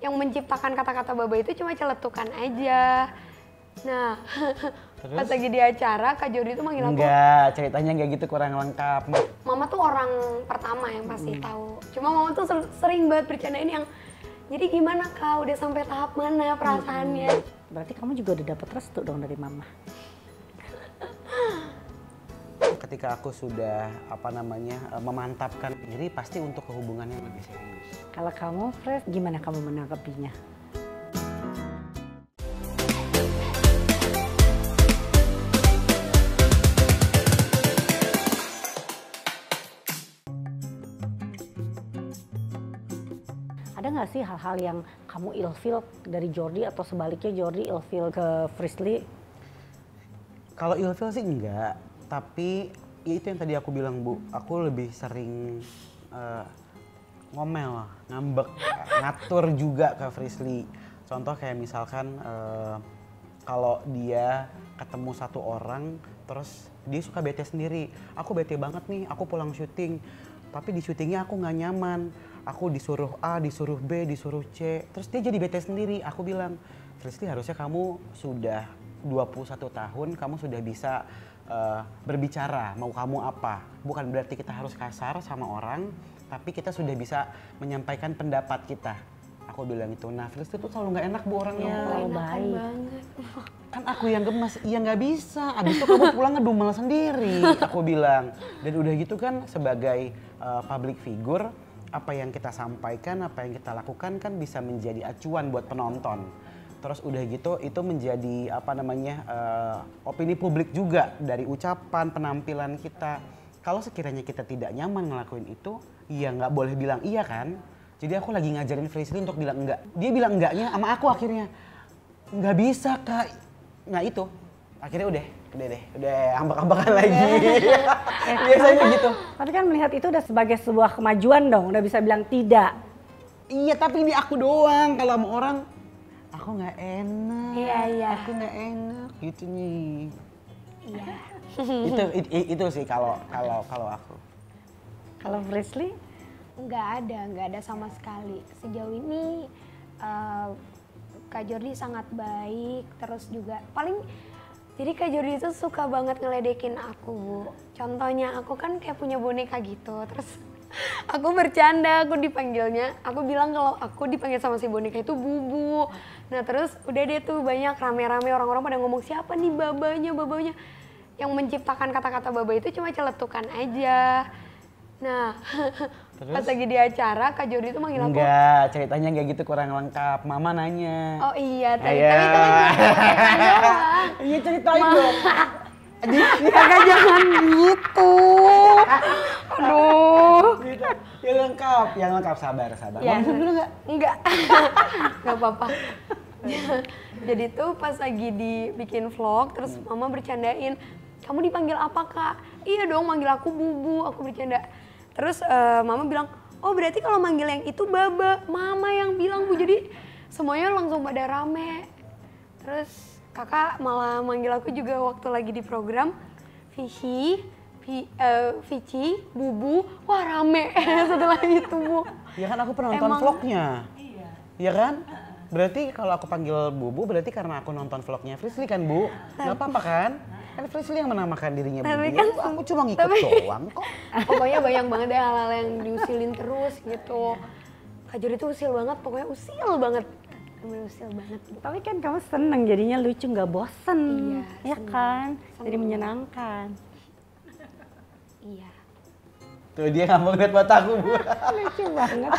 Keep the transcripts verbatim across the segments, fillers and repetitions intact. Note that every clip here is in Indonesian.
yang menciptakan kata-kata baba itu cuma celetukan aja. Nah, pas lagi di acara Kak Jordi tuh manggil aku. Enggak, ceritanya nggak gitu, kurang lengkap. Mama tuh orang pertama yang pasti hmm. tahu. Cuma mama tuh sering banget bercandain yang, jadi gimana Kak, udah sampai tahap mana perasaannya? Hmm. Berarti kamu juga udah dapet restu dong dari mama. Ketika aku sudah apa namanya memantapkan diri, pasti untuk hubungan yang lebih serius. Kalau kamu, Fred, gimana kamu menanggapinya? Ada nggak sih hal-hal yang kamu ilfeel dari Jordi atau sebaliknya Jordi ilfeel ke Frisly? Kalau ilfeel sih enggak, tapi ya itu yang tadi aku bilang Bu, aku lebih sering uh, ngomel, ngambek, ngatur juga ke Frisly. Contoh kayak misalkan uh, kalau dia ketemu satu orang terus dia suka bete sendiri. Aku bete banget nih, aku pulang syuting, tapi di syutingnya aku nggak nyaman. Aku disuruh A, disuruh B, disuruh C, terus dia jadi bete sendiri. Aku bilang, Frisly harusnya kamu sudah dua puluh satu tahun, kamu sudah bisa uh, berbicara, mau kamu apa. Bukan berarti kita harus kasar sama orang, tapi kita sudah bisa menyampaikan pendapat kita. Aku bilang itu, nah Frisly tuh selalu nggak enak Bu orangnya. Oh, baik banget. Kan aku yang gemes, iya nggak bisa. Abis itu kamu pulang ngedumel sendiri, aku bilang. Dan udah gitu kan sebagai uh, public figure, apa yang kita sampaikan, apa yang kita lakukan kan bisa menjadi acuan buat penonton. Terus udah gitu itu menjadi apa namanya uh, opini publik juga dari ucapan, penampilan kita. Kalau sekiranya kita tidak nyaman ngelakuin itu, ya nggak boleh bilang iya kan. Jadi aku lagi ngajarin Frisly untuk bilang enggak. Dia bilang enggaknya sama aku akhirnya. Nggak bisa Kak. Nah itu, akhirnya udah. Udah deh, udah ambak-ambakan lagi. Biasanya gitu. Tapi kan melihat itu udah sebagai sebuah kemajuan dong, udah bisa bilang tidak. Iya, tapi ini aku doang. Kalau sama orang, aku nggak enak. Iya, iya. Aku nggak enak, gitu nih. Iya. itu, itu itu sih kalau kalau kalau aku. Kalau Frisly? Nggak ada, nggak ada sama sekali. Sejauh ini uh, Kak Jordi sangat baik, terus juga paling. Jadi Kak Jordi itu suka banget ngeledekin aku, Bu. Contohnya aku kan kayak punya boneka gitu, terus aku bercanda, aku dipanggilnya, aku bilang kalau aku dipanggil sama si boneka itu Bubu. Nah terus udah deh tuh banyak rame-rame orang-orang pada ngomong siapa nih babanya, babanya. Yang menciptakan kata-kata baba itu cuma celetukan aja. Nah, terus? Pas lagi di acara, Kak Jordi tuh manggil aku. Enggak, ceritanya nggak gitu, kurang lengkap. Mama nanya. Oh iya, tapi, tapi itu kan cerita doang. Iya ceritain dong. Kakak jangan gitu. Aduh. Yang lengkap, yang lengkap, sabar, sabar. Ya. Mama dulu nggak? Enggak, nggak apa-apa. Jadi tuh pas lagi dibikin vlog, terus Mama bercandain, kamu dipanggil apa Kak? Iya dong, manggil aku Bubu, aku bercanda. Terus uh, Mama bilang, oh berarti kalau manggil yang itu Baba, Mama yang bilang Bu. Jadi semuanya langsung pada rame. Terus kakak malah manggil aku juga waktu lagi di program, Vici, Vi, uh, Vici, Bubu, wah rame setelah itu Bu. Ya kan aku penonton Emang, vlognya, iya. Ya kan? Berarti kalau aku panggil Bubu berarti karena aku nonton vlognya Frisly kan Bu? Gak apa-apa kan? Kan Frisly yang menamakan dirinya tapi Bubu, kan, aku cuma ngikut tapi, doang kok. Pokoknya banyak banget deh hal-hal yang diusilin terus gitu. Kak Jordi tuh usil banget, pokoknya usil banget. Bener usil banget. Tapi kan kamu seneng jadinya lucu, nggak bosen. Iya, ya seneng. kan? Seneng. Jadi menyenangkan. Iya. Tuh dia nggak mau lihat mataku Bu. Lucu banget.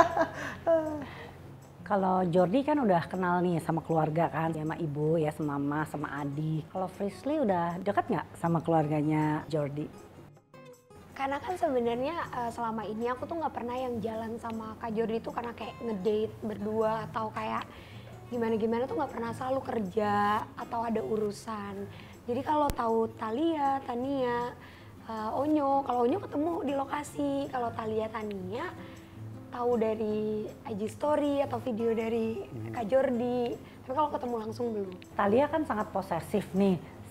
Kalau Jordi kan udah kenal nih sama keluarga kan, sama ibu ya, sama mama, sama adik. Kalau Frisly udah dekat nggak sama keluarganya Jordi? Karena kan sebenarnya uh, selama ini aku tuh nggak pernah yang jalan sama Kak Jordi tuh karena kayak ngedate berdua atau kayak gimana-gimana tuh nggak pernah, selalu kerja atau ada urusan. Jadi kalau tahu Thalia, Tania, uh, Onyo, kalau Onyo ketemu di lokasi, kalau Thalia, Tania tahu dari I G story atau video dari hmm. Kak Jordi, tapi kalau ketemu langsung belum. Thalia kan sangat posesif nih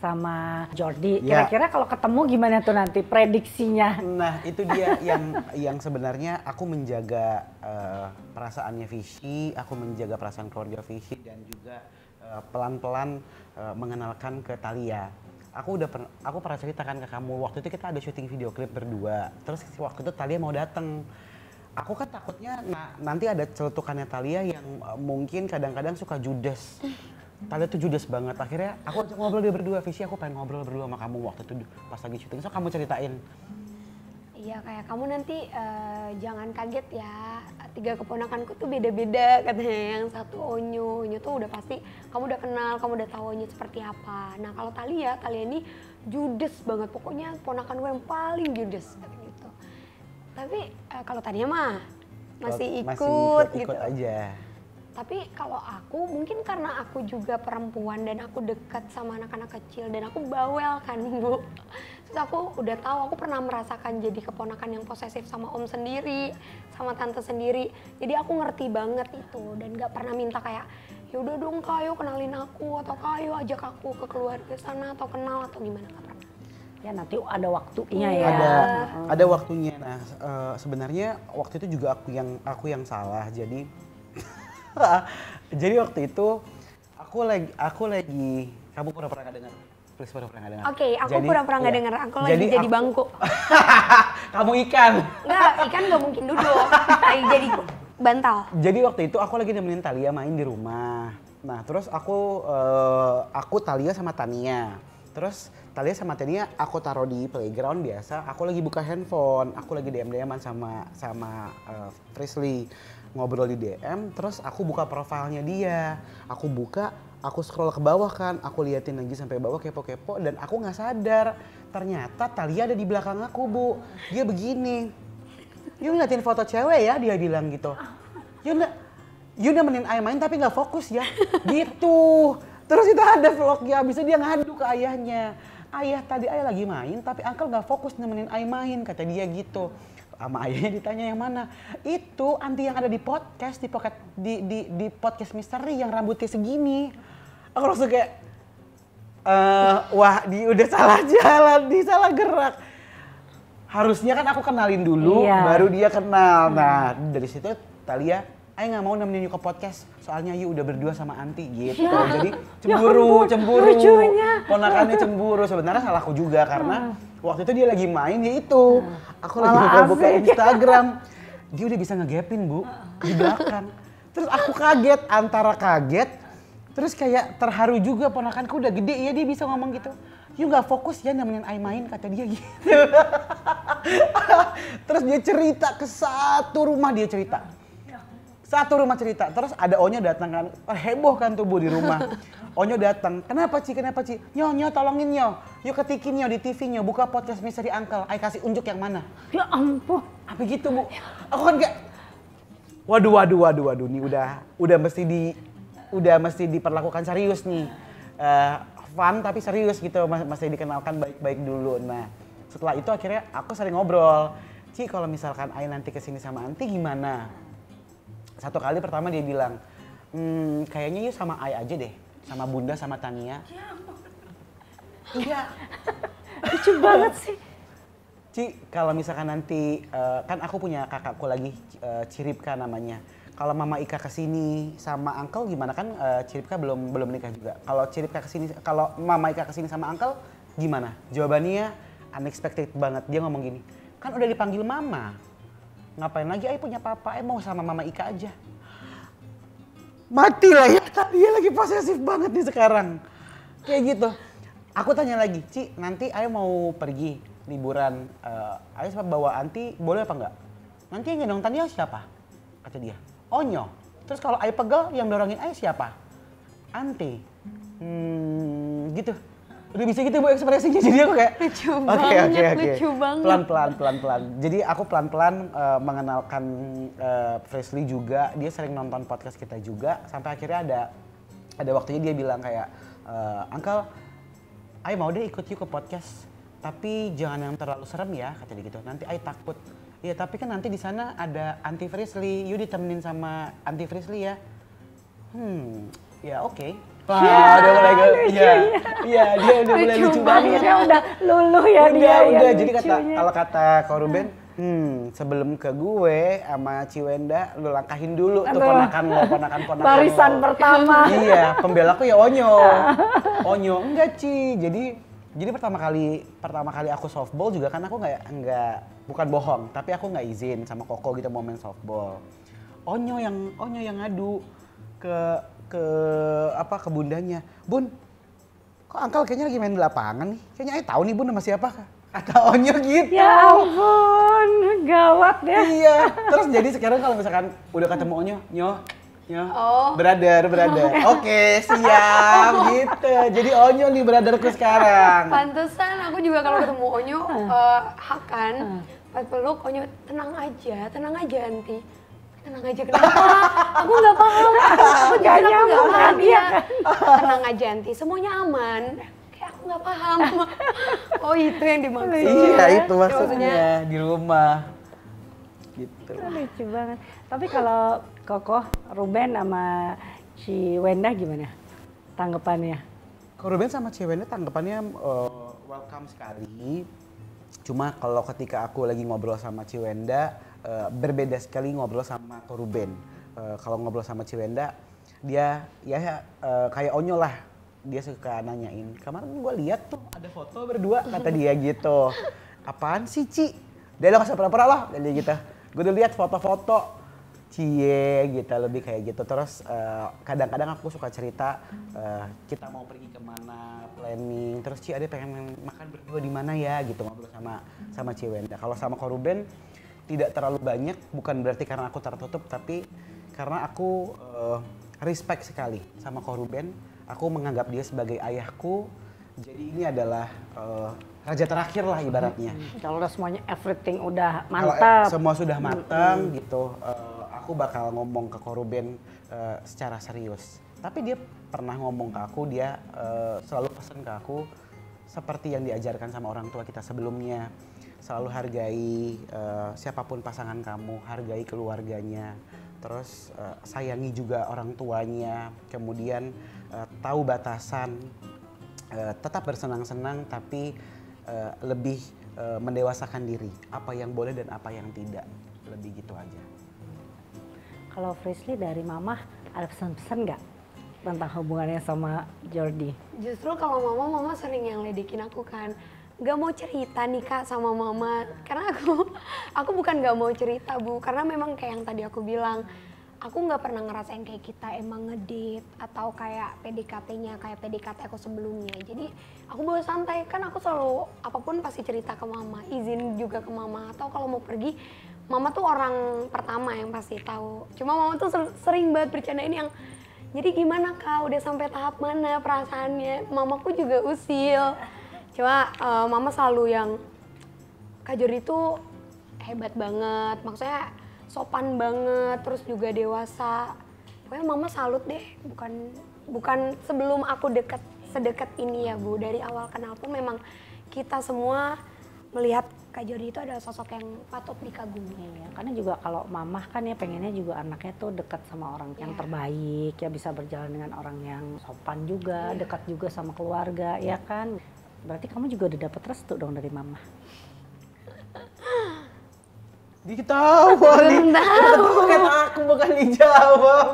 sama Jordi. Ya. Kira-kira kalau ketemu gimana tuh nanti prediksinya? Nah itu dia yang yang sebenarnya aku menjaga uh, perasaannya Fishy, aku menjaga perasaan keluarga Fishy dan juga uh, pelan-pelan uh, mengenalkan ke Thalia. Aku udah pernah, aku pernah ceritakan ke kamu waktu itu kita ada syuting video klip berdua. Terus waktu itu Thalia mau datang. Aku kan takutnya nah, nanti ada celutukannya Thalia yang uh, mungkin kadang-kadang suka judes. Thalia tuh judes banget. Akhirnya aku ajak ngobrol dia berdua, Fishy aku pengen ngobrol berdua sama kamu waktu itu pas lagi syuting. So kamu ceritain. Iya kayak kamu nanti uh, jangan kaget ya, tiga keponakanku tuh beda-beda katanya. Yang satu Onyo, Onyo tuh udah pasti kamu udah kenal, kamu udah tahu Onyo seperti apa. Nah kalau Thalia, Thalia ini judes banget, pokoknya ponakan gue yang paling judes gitu. Tapi uh, kalau Tania mah masih ikut, masih ikut, gitu. ikut aja. Tapi kalau aku mungkin karena aku juga perempuan dan aku dekat sama anak-anak kecil dan aku bawel kan Bu. Terus aku udah tahu, aku pernah merasakan jadi keponakan yang posesif sama om sendiri, sama tante sendiri. Jadi aku ngerti banget itu dan gak pernah minta kayak yaudah dong Kak, ayo kenalin aku atau Kak, ayo ajak aku ke keluarga sana atau kenal atau gimana, gak pernah. Ya nanti ada waktunya ya. Ada ada waktunya. Nah uh, sebenarnya waktu itu juga aku yang aku yang salah. Jadi jadi waktu itu aku lagi aku lagi kamu pura-pura nggak dengar. Please pura-pura nggak dengar. Oke, okay, aku pura-pura nggak iya. dengar. Aku lagi jadi, jadi aku, bangku. Kamu ikan. Enggak, ikan nggak mungkin duduk. Lagi jadi bantal. Jadi waktu itu aku lagi nemenin Thalia main di rumah. Nah terus aku uh, aku Thalia sama Tania. Terus Thalia sama Tania aku taruh di playground biasa. Aku lagi buka handphone. Aku lagi D M D M-an sama sama uh, Frisley. Ngobrol di D M, terus aku buka profilnya dia. Aku buka, aku scroll ke bawah kan. Aku liatin lagi sampai bawah kepo-kepo dan aku nggak sadar. Ternyata Thalia ada di belakang aku Bu. Dia begini. You ngeliatin foto cewek ya, dia bilang gitu. You, you nemenin ayah main tapi nggak fokus ya. Gitu. Terus itu ada vlognya, abis itu dia ngadu ke ayahnya. Ayah tadi ayah lagi main tapi uncle nggak fokus nemenin ayah main, kata dia gitu. Sama ayahnya ditanya yang mana, itu anti yang ada di podcast, di pocket, di, di, di podcast misteri yang rambutnya segini. Aku langsung kayak, uh, wah di udah salah jalan, di salah gerak. Harusnya kan aku kenalin dulu, iya. Baru dia kenal. Nah dari situ Thalia, Ayo nggak mau nemenin you ke podcast, soalnya you udah berdua sama Anti gitu. Ya. Jadi cemburu, ya cemburu, lucunya. Ponakannya cemburu. Sebenarnya salahku juga karena hmm. waktu itu dia lagi main ya itu. Aku lagi buka-buka Instagram, dia udah bisa ngegapin Bu di belakang. Terus aku kaget, antara kaget, terus kayak terharu juga, ponakanku udah gede ya dia bisa ngomong gitu. You nggak fokus ya nemenin Ai main, kata dia gitu. Terus dia cerita ke satu rumah, dia cerita. Satu rumah cerita, terus ada Onyo datang kan, oh, heboh kan tuh Bu di rumah. Onyo datang, kenapa Ci, kenapa Ci? Nyo, Nyo tolongin Nyo, yuk ketikin Nyo di T V Nyo, buka podcast Misteri Uncle, Ai kasih unjuk yang mana. Ya ampun. Apa gitu Bu? Aku kan kayak, waduh, waduh, waduh, waduh, nih udah, udah mesti di, udah mesti diperlakukan serius nih. Uh, fun tapi serius gitu, mesti dikenalkan baik-baik dulu. Nah setelah itu akhirnya aku sering ngobrol, Ci kalau misalkan Ai nanti kesini sama Anti gimana? Satu kali pertama dia bilang, hmm, kayaknya yuk sama Ai aja deh, sama Bunda sama Tania. Iya. Lucu banget sih. Ci, kalau misalkan nanti, uh, kan aku punya kakakku lagi, uh, Ciripka namanya. Kalau Mama Ika kesini sama Uncle gimana, kan uh, Ciripka belum belum nikah juga. Kalau Ciripka kesini, kalau Mama Ika kesini sama Uncle gimana? Jawabannya unexpected banget. Dia ngomong gini, kan udah dipanggil Mama. Ngapain lagi Ai punya papa, Ai mau sama Mama Ika aja. Mati lah ya, dia lagi posesif banget nih sekarang. Kayak gitu. Aku tanya lagi, Ci nanti Ai mau pergi liburan, uh, Ai sempat bawa Anti, boleh apa enggak? Nanti yang gendong Tania siapa? Kata dia, Onyo. Terus kalau Ai pegel yang dorongin Ai siapa? Anti. Hmm, gitu. Udah bisa gitu Bu ekspresinya, jadi aku kayak lucu okay, banget, okay, okay. lucu banget. Pelan-pelan, pelan-pelan. Jadi aku pelan-pelan uh, mengenalkan uh, Frisley juga, dia sering nonton podcast kita juga, sampai akhirnya ada ada waktunya dia bilang kayak, uh, Uncle, Ai mau deh ikut yuk ke podcast, tapi jangan yang terlalu serem ya, kata dia gitu. Nanti Ai takut. Iya tapi kan nanti di sana ada Anti Frisley, yuk ditemenin sama Anti Frisley ya. Hmm, ya oke. Okay. Wah, udah mulai gue, iya, iya dia udah mulai lucu banget. Akhirnya udah luluh ya Udah, dia. udah. ya, Jadi kata lucunya. kalau kata Ko Ruben, hmm, sebelum ke gue sama Ciwenda, lu langkahin dulu tuh Aduh. ponakan lo, ponakan-ponakan Barisan lo. pertama. Iya, pembelaku ya Onyo. Onyo enggak, Ci. Jadi jadi pertama kali pertama kali aku softball juga kan aku nggak nggak bukan bohong, tapi aku nggak izin sama Koko gitu mau main softball. Onyo yang Onyo yang ngadu ke ke apa ke bundanya. Bun, kok Angkal kayaknya lagi main di lapangan nih. Kayaknya Ayah tahu nih Bun sama siapa. Kata Onyo gitu. Ya ampun, gawat ya. Iya. Terus jadi sekarang kalau misalkan udah ketemu Onyo, Nyo, Nyo, Oh. brother, brother. Oke, siap gitu. Jadi Onyo nih brotherku sekarang. Pantesan aku juga kalau ketemu Onyo, eh, Hakan, pas peluk Onyo, tenang aja, tenang aja Anti. Tenang aja, kenapa? Aku nggak paham. Aku Nggak jujur aku nggak nyambung paham kan dia ya. Tenang aja Anti, semuanya aman. Kayak aku nggak paham. Oh itu yang dimaksud. Iya, ya. itu maksudnya di rumah. Gitu. Lucu banget. Tapi kalau Koko, Ruben sama si Wenda gimana tanggapannya? Ko Ruben sama Ciwenda tanggapannya uh, welcome sekali. Cuma kalau ketika aku lagi ngobrol sama Ciwenda, uh, berbeda sekali ngobrol sama Ko Ruben. Uh, kalau ngobrol sama Ciwenda, dia ya uh, kayak Onyo lah. Dia suka nanyain, kemarin gue lihat tuh ada foto berdua, kata dia gitu. Apaan sih, Ci? Dia udah kasih pura-pura lah, dia gitu. Gue udah lihat foto-foto. Cie gitu, lebih kayak gitu. Terus uh, kadang-kadang aku suka cerita uh, kita mau pergi kemana, planning. Terus Ci ada pengen makan berdua di mana ya gitu, ngobrol sama sama Ciwenda. Kalau sama Ko Ruben tidak terlalu banyak, bukan berarti karena aku tertutup, tapi karena aku uh, respect sekali sama Ko Ruben. Aku menganggap dia sebagai ayahku. Jadi ini adalah uh, raja terakhir lah ibaratnya. Kalau udah semuanya everything udah Kalau mantap. semua sudah matang gitu, uh, aku bakal ngomong ke Ko Ruben uh, secara serius. Tapi dia pernah ngomong ke aku, dia uh, selalu pesan ke aku seperti yang diajarkan sama orang tua kita sebelumnya. Selalu hargai uh, siapapun pasangan kamu, hargai keluarganya. Terus uh, sayangi juga orang tuanya, kemudian uh, tahu batasan, uh, tetap bersenang-senang tapi uh, lebih uh, mendewasakan diri, apa yang boleh dan apa yang tidak, lebih gitu aja. Kalau Frisley dari Mama ada pesan-pesan nggak tentang hubungannya sama Jordi? Justru kalau mama, mama sering yang ledekin aku kan. Gak mau cerita nih Kak sama mama. Karena aku, aku bukan gak mau cerita Bu. Karena memang kayak yang tadi aku bilang. Aku gak pernah ngerasain kayak kita emang ngedate. Atau kayak P D K T-nya kayak P D K T aku sebelumnya. Jadi aku bawa santai. Kan aku selalu apapun pasti cerita ke mama. Izin juga ke mama. Atau kalau mau pergi, mama tuh orang pertama yang pasti tahu. Cuma mama tuh sering banget bercandain yang, jadi gimana Kak, udah sampai tahap mana perasaannya? Mamaku juga usil. Cuma uh, mama selalu yang, Kak Jordi tuh hebat banget, maksudnya sopan banget, terus juga dewasa. Pokoknya mama salut deh, bukan bukan sebelum aku deket sedekat ini ya Bu. Dari awal kenal pun memang kita semua melihat Kak Jordi itu adalah sosok yang patut dikagumi. Ya, karena juga kalau mamah kan ya pengennya juga anaknya tuh dekat sama orang yang Ya. terbaik, ya bisa berjalan dengan orang yang sopan juga, Ya. dekat juga sama keluarga, ya kan? Berarti kamu juga udah dapet restu dong dari mama. Diketawa nih, bukan aku, bukan dijawab.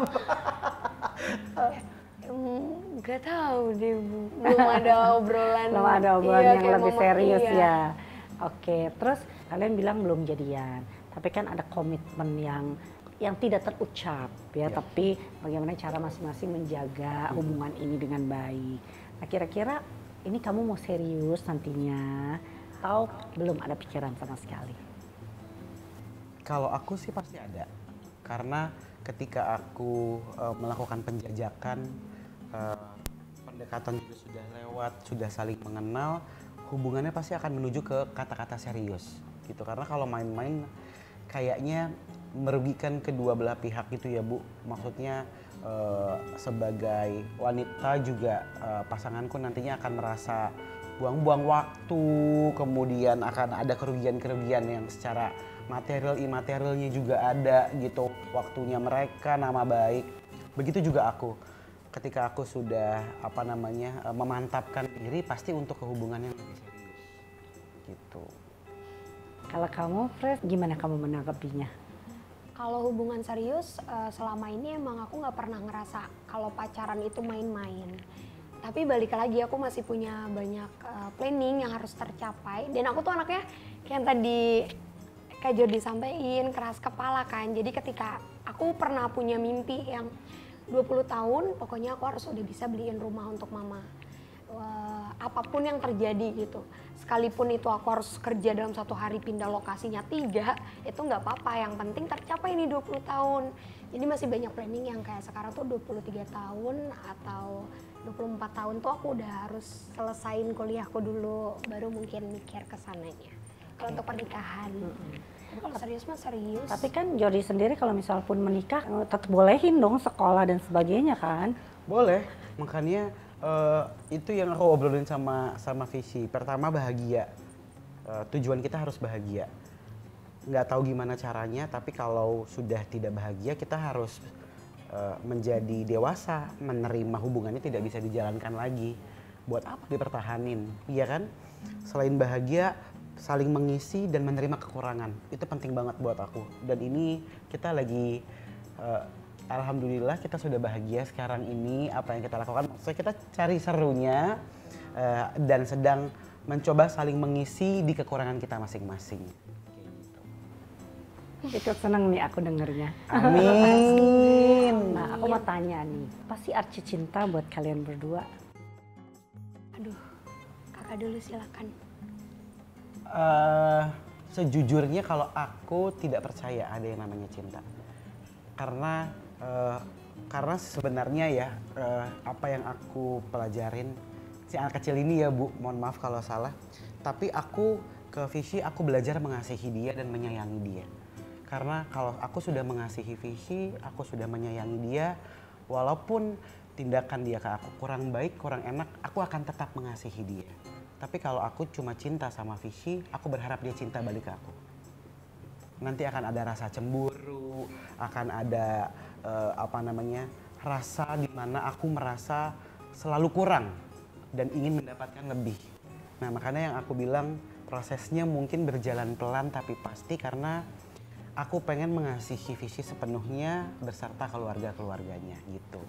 Hmm, gak tahu deh Bu, belum ada obrolan. Belum ada obrolan iya, yang kayak lebih mama, serius iya. ya. Oke, terus kalian bilang belum jadian, tapi kan ada komitmen yang yang tidak terucap ya, Ya. tapi bagaimana cara masing-masing menjaga hubungan ini dengan baik. Nah kira-kira ini kamu mau serius nantinya atau belum ada pikiran sama sekali? Kalau aku sih pasti ada, karena ketika aku uh, melakukan penjajakan, uh, pendekatan juga sudah lewat, sudah saling mengenal, hubungannya pasti akan menuju ke kata-kata serius gitu. Karena kalau main-main kayaknya merugikan kedua belah pihak gitu ya Bu. Maksudnya uh, sebagai wanita juga uh, pasanganku nantinya akan merasa buang-buang waktu, kemudian akan ada kerugian-kerugian yang secara material imaterialnya juga ada gitu, waktunya mereka, nama baik. Begitu juga aku. ketika aku sudah apa namanya uh, memantapkan diri pasti untuk hubungan yang lebih serius gitu. Kalau kamu, Fres, gimana kamu menanggapinya? Kalau hubungan serius, uh, selama ini emang aku nggak pernah ngerasa kalau pacaran itu main-main. Tapi balik lagi aku masih punya banyak uh, planning yang harus tercapai. Dan aku tuh anaknya kayak yang tadi Kak Jordi sampaikan, keras kepala kan. Jadi ketika aku pernah punya mimpi yang dua puluh tahun, pokoknya aku harus udah bisa beliin rumah untuk mama. Uh, apapun yang terjadi gitu, sekalipun itu aku harus kerja dalam satu hari pindah lokasinya tiga, itu nggak apa-apa, yang penting tercapai ini dua puluh tahun. Jadi masih banyak planning yang kayak sekarang tuh dua puluh tiga tahun atau dua puluh empat tahun tuh aku udah harus selesain kuliahku dulu, baru mungkin mikir ke sananya. Kalau untuk pernikahan, tapi kalau serius mah serius. Tapi kan Jordi sendiri kalau misal pun menikah, tetap bolehin dong sekolah dan sebagainya kan? Boleh, makanya Uh, itu yang aku obrolin sama sama Visi. Pertama bahagia, uh, tujuan kita harus bahagia. Nggak tahu gimana caranya, tapi kalau sudah tidak bahagia kita harus uh, menjadi dewasa, menerima hubungannya tidak bisa dijalankan lagi. Buat apa dipertahanin, iya kan? Selain bahagia, saling mengisi dan menerima kekurangan, itu penting banget buat aku. Dan ini kita lagi uh, alhamdulillah kita sudah bahagia sekarang ini. Apa yang kita lakukan, maksudnya kita cari serunya uh, dan sedang mencoba saling mengisi di kekurangan kita masing-masing. Ikut seneng nih aku dengernya. Amin. Nah, aku mau tanya nih, apa sih arti cinta buat kalian berdua? Aduh, kakak dulu silakan. Uh, sejujurnya kalau aku tidak percaya ada yang namanya cinta. Karena Uh, karena sebenarnya ya uh, apa yang aku pelajarin si anak kecil ini ya Bu, mohon maaf kalau salah, tapi aku ke Visi aku belajar mengasihi dia dan menyayangi dia. Karena kalau aku sudah mengasihi Visi, aku sudah menyayangi dia, walaupun tindakan dia ke aku kurang baik, kurang enak, aku akan tetap mengasihi dia. Tapi kalau aku cuma cinta sama Visi, aku berharap dia cinta balik ke aku. Nanti akan ada rasa cemburu, akan ada uh, apa namanya rasa di mana aku merasa selalu kurang dan ingin mendapatkan lebih. Nah makanya yang aku bilang prosesnya mungkin berjalan pelan tapi pasti, karena aku pengen mengasihi Visi sepenuhnya beserta keluarga-keluarganya gitu.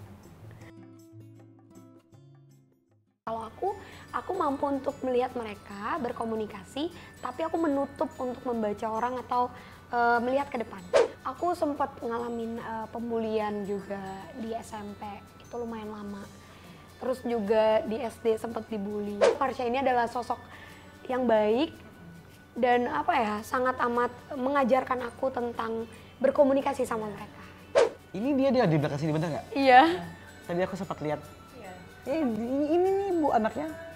Kalau aku, aku mampu untuk melihat mereka berkomunikasi, tapi aku menutup untuk membaca orang atau uh, melihat ke depan. Aku sempat ngalamin uh, pembulian juga di S M P, itu lumayan lama. Terus juga di S D sempat dibully. Marsha ini adalah sosok yang baik dan apa ya, sangat amat mengajarkan aku tentang berkomunikasi sama mereka. Ini dia dia di belakang sini, bener nggak? Iya. Tadi aku sempat lihat. Iya. Eh, ini nih Bu anaknya.